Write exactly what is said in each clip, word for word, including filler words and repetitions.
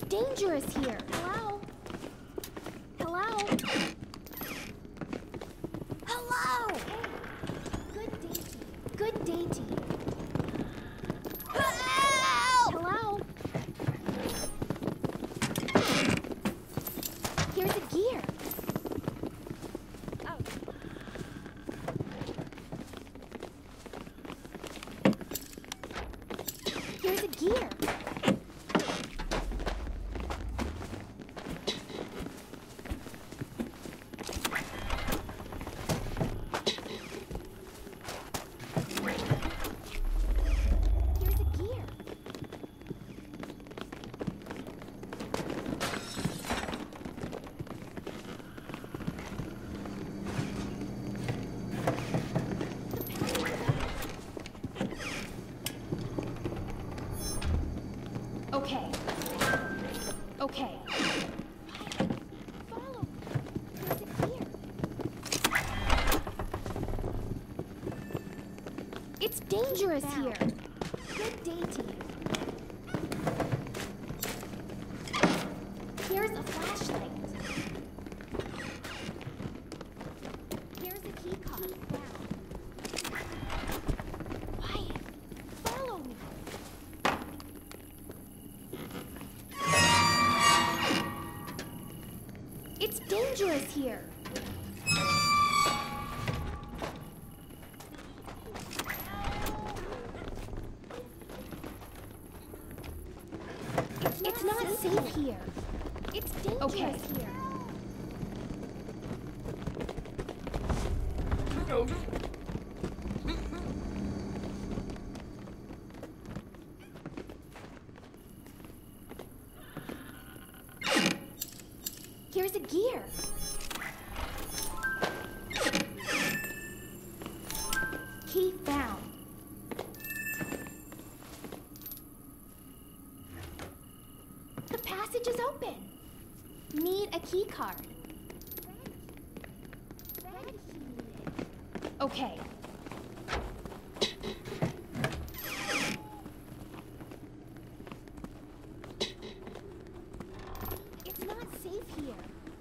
dangerous here. Hello? Hello? Hello! Hey. Good day to you. Good day to you. Help! Hello? Here's a gear. Oh. Here's a gear. Okay. Okay. Follow me. There's a gear. It's dangerous here. Good day to you. Here's a flashlight. Here's a key card. Quiet. Follow me. It's dangerous here. It's, it's not, not safe, safe here. It's dangerous okay. here. No. Here's a gear. Key found. The passage is open. Need a key card. Okay. It's not safe here.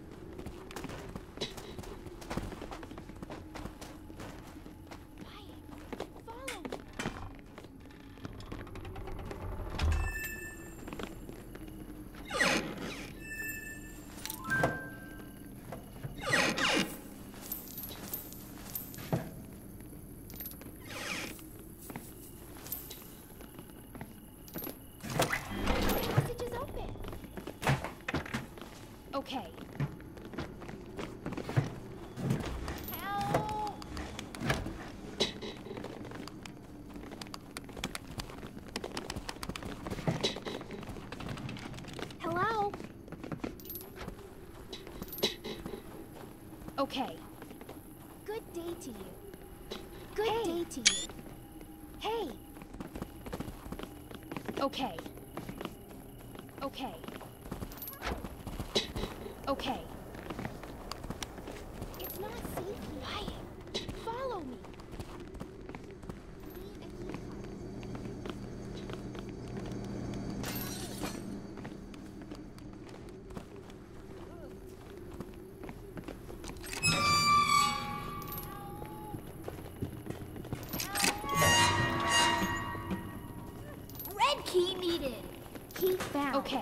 Okay. Help! Hello? Okay. Good day to you. Good hey. day to you. Hey! Okay. Okay. Okay. It's not safe. Quiet. Follow me. Need a key card. Red key needed. Key found. Okay.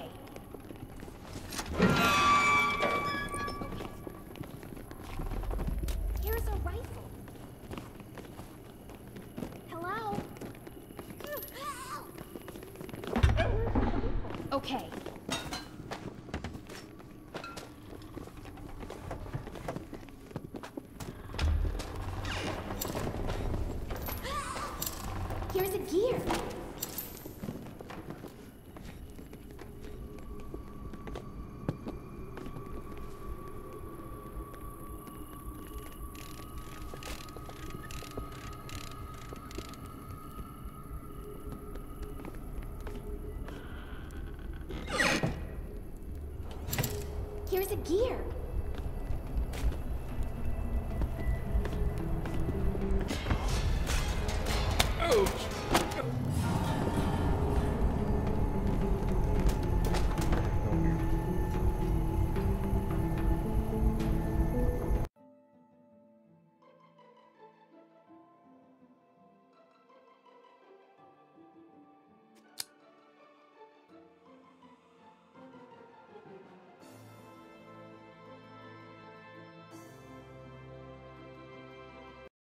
Okay. Here's a gear. Here's a gear.